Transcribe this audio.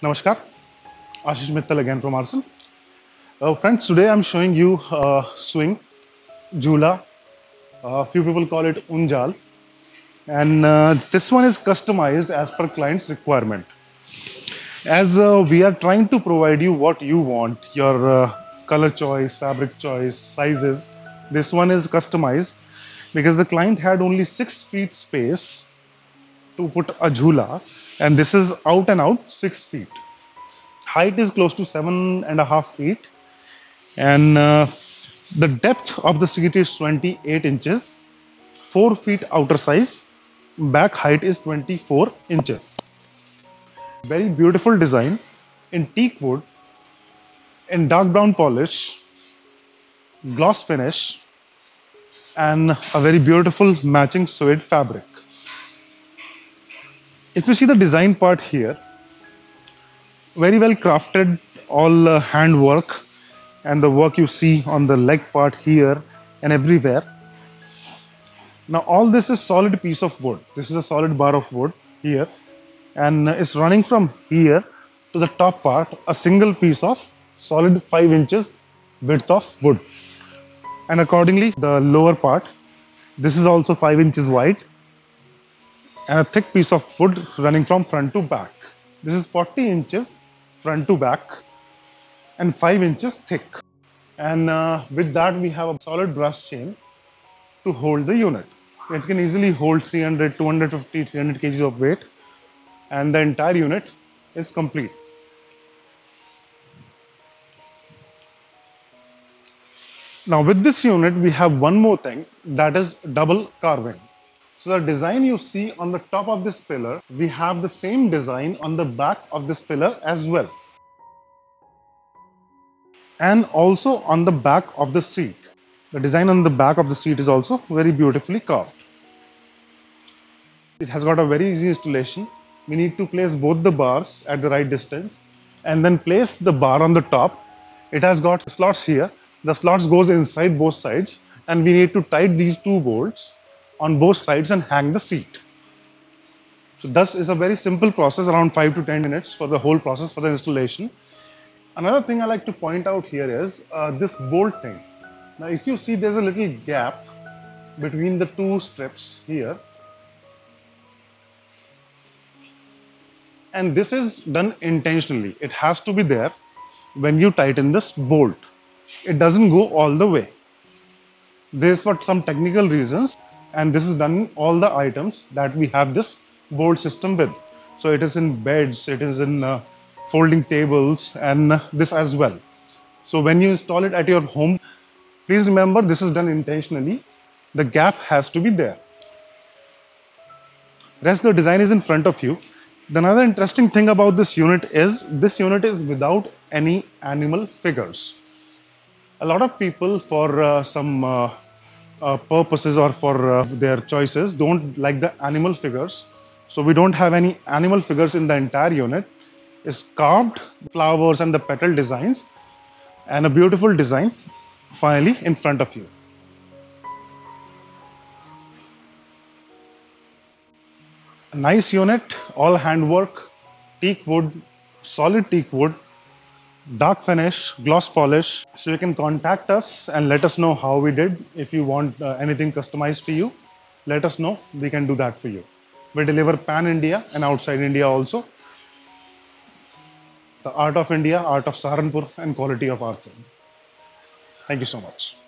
Namaskar, Ashish Mittal again from Arsenal. Friends, today I'm showing you swing, Jhula. Few people call it Unjal. And this one is customized as per client's requirement. As we are trying to provide you what you want, your color choice, fabric choice, sizes, this one is customized because the client had only 6 feet space to put a Jhula, and this is out and out 6 feet. Height is close to 7.5 feet, and the depth of the seat is 28 inches, 4 feet outer size, back height is 24 inches. Very beautiful design in teak wood, in dark brown polish, gloss finish, and a very beautiful matching suede fabric. If you see the design part here, very well crafted, all hand work, and the work you see on the leg part here and everywhere. Now all this is solid piece of wood. This is a solid bar of wood here, and it's running from here to the top part, a single piece of solid 5 inches width of wood. And accordingly, the lower part, this is also 5 inches wide, and a thick piece of wood running from front to back. This is 40 inches front to back and 5 inches thick. And with that, we have a solid brass chain to hold the unit. It can easily hold 300, 250, 300 kgs of weight, and the entire unit is complete. Now with this unit, we have one more thing, that is double carving. So the design you see on the top of this pillar, we have the same design on the back of this pillar as well. And also on the back of the seat. The design on the back of the seat is also very beautifully carved. It has got a very easy installation. We need to place both the bars at the right distance and then place the bar on the top. It has got slots here. The slots goes inside both sides, and we need to tighten these two bolts on both sides and hang the seat. So thus is a very simple process, around 5 to 10 minutes for the whole process for the installation. Another thing I like to point out here is this bolt thing. Now if you see, there's a little gap between the two strips here. And this is done intentionally. It has to be there when you tighten this bolt. It doesn't go all the way. This for some technical reasons, and this is done in all the items that we have this bolt system with. So it is in beds, it is in folding tables, and this as well. So when you install it at your home, please remember this is done intentionally. The gap has to be there. Rest the design is in front of you. Another interesting thing about this unit is without any animal figures. A lot of people, for some purposes or for their choices, don't like the animal figures. So we don't have any animal figures in the entire unit. It's carved flowers and the petal designs, and a beautiful design finally in front of you. A nice unit, all handwork, teak wood, solid teak wood, dark finish, gloss polish. So you can contact us and let us know how we did. If you want anything customized for you, let us know. We can do that for you. We deliver pan India and outside India also. The art of India, art of Saharanpur, and quality of arts. Thank you so much.